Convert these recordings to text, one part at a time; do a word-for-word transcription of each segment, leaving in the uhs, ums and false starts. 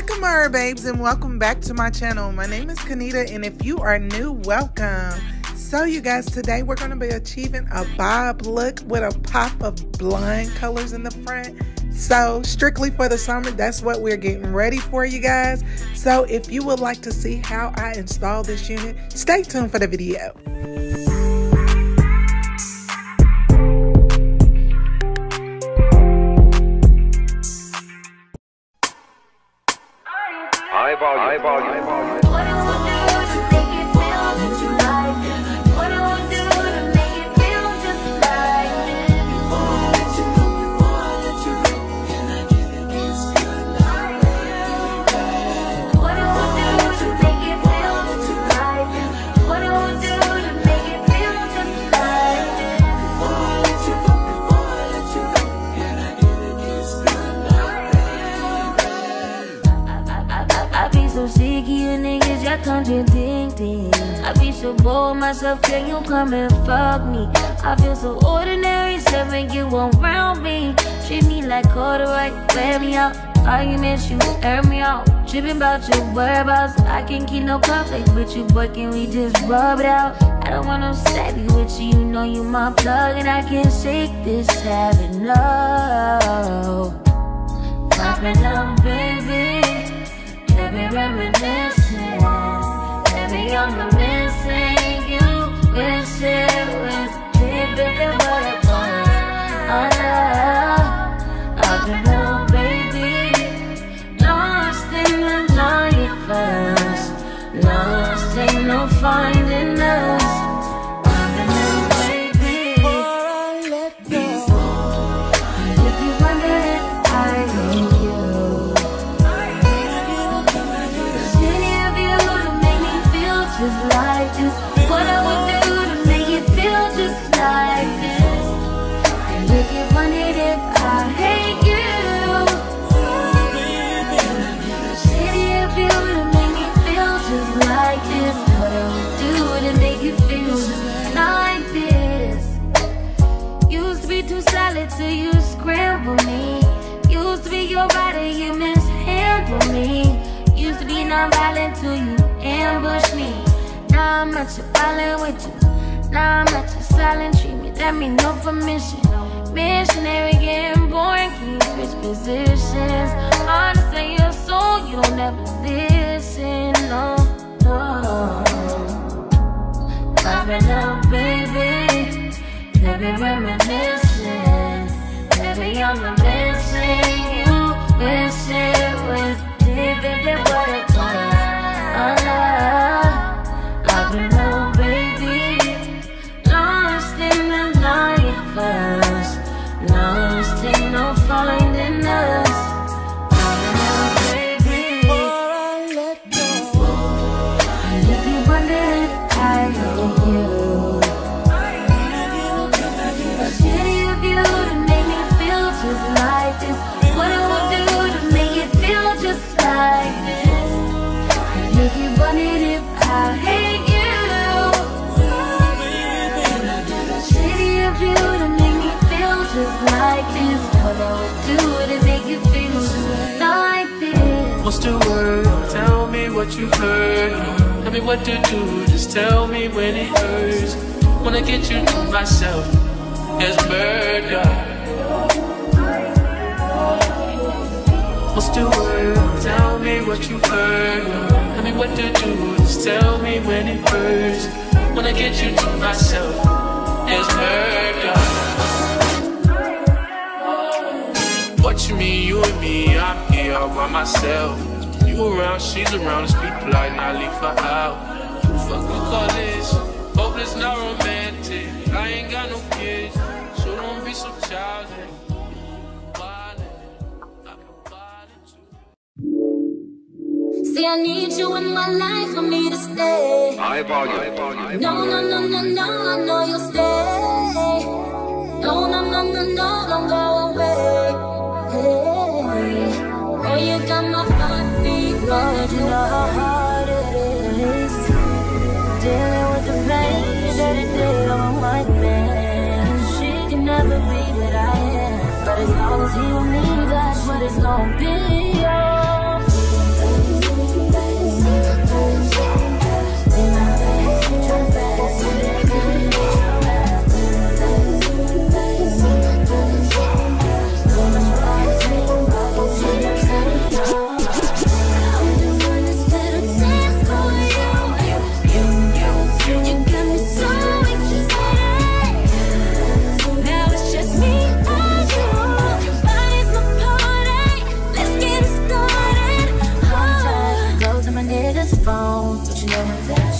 Welcome, our babes, and welcome back to my channel. My name is Kanita, and if you are new, welcome. So you guys, today we're going to be achieving a bob look with a pop of blonde colors in the front. So strictly for the summer, that's what we're getting ready for, you guys. So if you would like to see how I install this unit, stay tuned for the video. High volume, high volume, high volume. What I would do to make it feel that you like it. What I would do to make it feel just like this. Before I let you go, before I let you go, can I get a kiss tonight? What I would do to make it feel that you like it. What I would do to make it feel just like this. Before I let you go, before I let you go, can I get a kiss tonight? I be so sick of you niggas, y'all contradicting. I be so bored myself, can you come and fuck me? I feel so ordinary, seven you around me. Treat me like corduroy, wear me out. Arguments, you air me out. Tripping about your whereabouts. I can't keep no conflict with you, boy, can we just rub it out? I don't want no savvy with you, you know you my plug. And I can't shake this habit, no. Poppin' up, baby. Baby, reminiscing. Baby, I'm missing you. Wish it was deep in what it was. I know I've been wrong, baby. Lost in the night first. Lost, ain't no finding us. I've been wrong, baby. Before I let go. If you wonder if I hate you. Just like this, what I would do to make it feel just like this. And if you wondered if I hate you, shitty of you to make me feel just like this. What I would do to make you feel just like this. Used to be too solid till you scramble me. Used to be your body, you mishandle me. Used to be non-violent till you ambush me. Now I'm not your violent with you. Now I'm not your silent treatment. That mean no permission. Missionary getting boring. Can you switch positions? Hard to say your soul, you don't ever listen. No, no. Poppin' up, baby. Baby, reminiscing. Baby, I'm missing you. Wish it was deep in what it was. I know I've been wrong, baby. Lost in the night first. Lost, ain't no finding us. I've been wrong, baby. Before I let go. And if you wonder if I hate you, shitty of you to make me feel just like this. What I would do to make it feel just like this. And if you wondered if I hate you, shitty of you to make me feel just like this. What I would do to make you feel just like this. What's the word? Tell me what you heard. Tell me what to do, just tell me when it hurts. Wanna get you to myself, there's murder. What's the word? Tell me what you heard. Tell me what to do, just tell me when it hurts. Wanna get you to myself, there's murder. What you mean, you and me, I'm here all by myself. You around, she's around, let's be polite, not leave her out. Who the fuck we call this? Hopeless, not romantic. I ain't got no kids, so don't be so childish. See, I need you in my life for me to stay. High volume, high volume. No, no, no, no, no, I know you'll stay. No, no, no, no, no, don't go away. Hey, oh, you got my heartbeat, Lord, you know how hard it is. Dealing with the pain that it did on my man. She can never be what I am, but as long as he with me, that's what it's gonna be. Oh,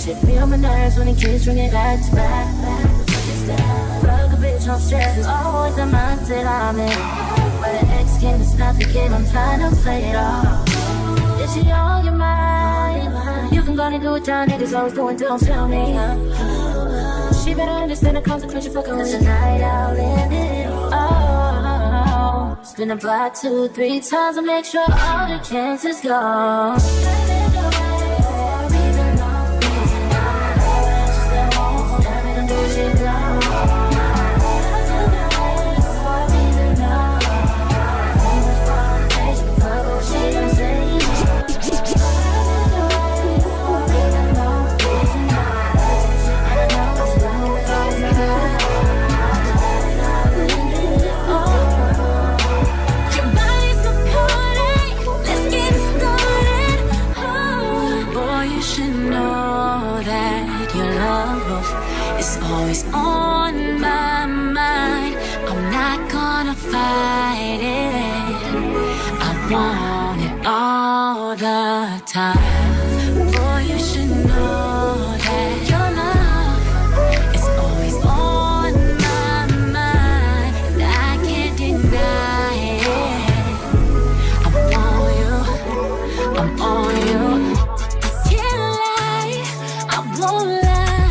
Shit me on my nerves when the kids bring it back to back. Fuck a bitch, no stress. It's always a mindset I'm in. But an ex game is not the game. I'm trying to play it off. Is she on your mind? You can go and do it down. Niggas always going, don't tell me. She better understand the consequence you fucking with. Tonight I'll end it. Oh, spin a block two, three times to make sure all the cancers go. Always on my mind. I'm not gonna fight it. I want it all the time. Boy, you should know that your love is always on my mind, and I can't deny it. I'm on you, I'm on you. Can't lie, I won't lie.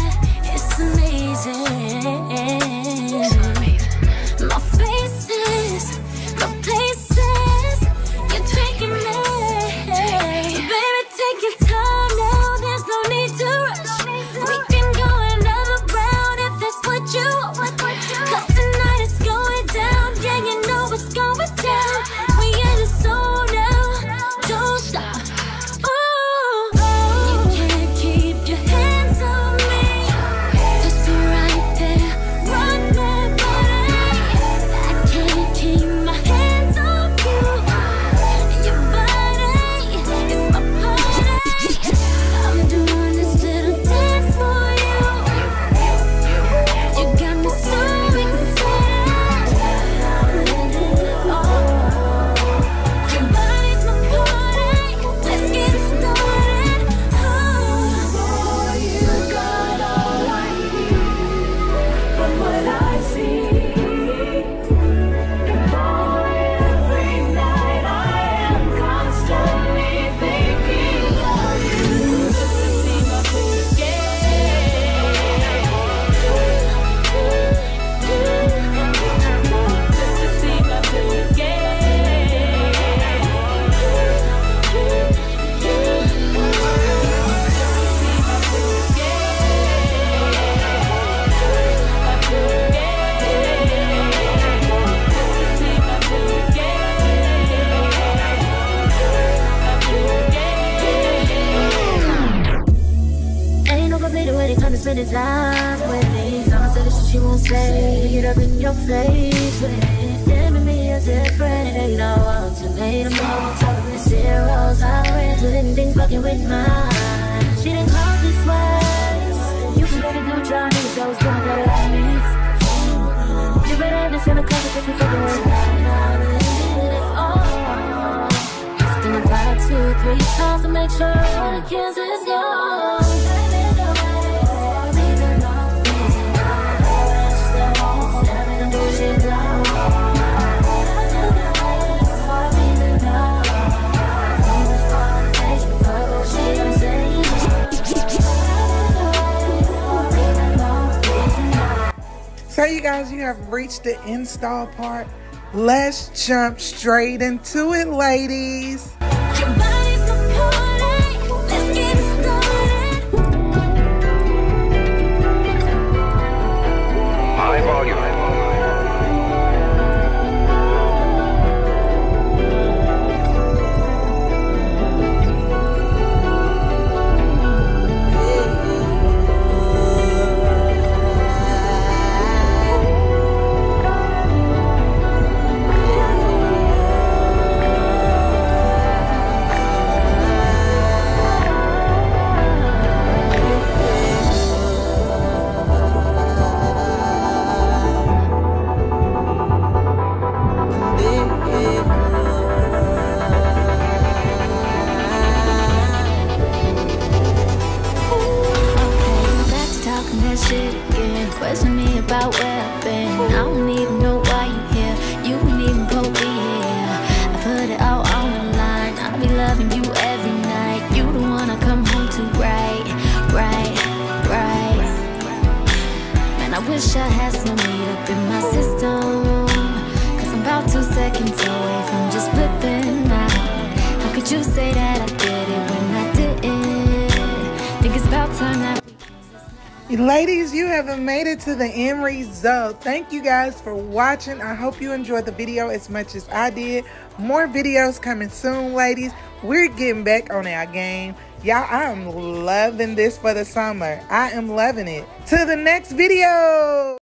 My faces, the places you're taking me. Baby, take your time now. There's no need to rush. We can go another round if that's what you want. Cause tonight it's going down. Yeah, you know it's going down. We in the zone now. Don't stop. Ooh, you can't keep your hands on me. Touch me right there. Run my body. I can't keep my hands off you. Your body is my party. I'm doing this little dance for you. You got me so excited. Oh, your body's my party. Let's get it started. Oh, boy, you got all I need from what I see. And boy, every night I am constantly thinking of you. Just to see my food again. Just to see my food Ain't no complete way to come to spending time with me. Someone said the shit she won't say. Get up in your face with it. Damn, and me are different. Ain't no ultimatum. No tolerance, zero tolerance. With anything fucking with mine. She didn't call this way. You can better do John Hughes. I was going to let me. You better understand the consequence you fucking with mine. Oh, spin a block two, three times to make sure all the cancers go. So you guys, you have reached the install part. Let's jump straight into it, ladies. Your body's my party. Let's get it started. High volume. loving you every night. You the one I come home to, right, right, right. Man, I wish I had some weed up in my system, cause I'm about two seconds away from just flipping out. How could you say that I did it when I didn't? Think it's about time that Ladies, you have made it to the end result. Thank you guys for watching. I hope you enjoyed the video as much as I did. More videos coming soon, ladies. We're getting back on our game. Y'all, I am loving this for the summer. I am loving it. To the next video.